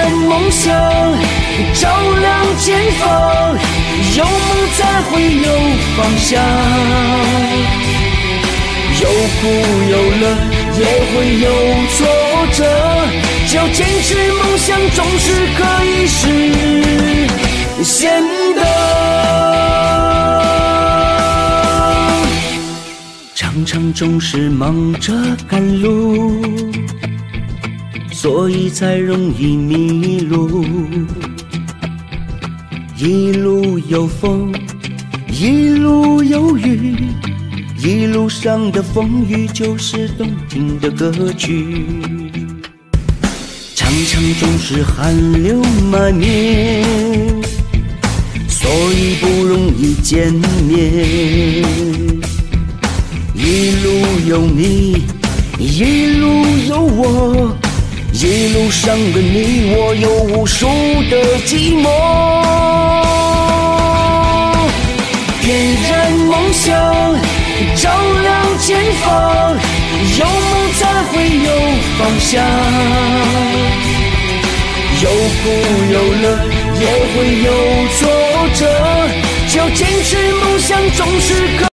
燃梦想，照亮前方，有梦才会有方向，有苦有乐也会有挫折，只要坚持梦想总是可以实现的。常常总是忙着赶路，所以才容易迷路。一路有风，一路有雨，一路上的风雨就是动听的歌曲。常常总是汗流满面，所以不容易见面。一路有你，一路有我，一路上的你我有无数的寂寞。点燃梦想，照亮前方，有梦才会有方向，有苦有乐也会有挫折，只要坚持梦想总是可以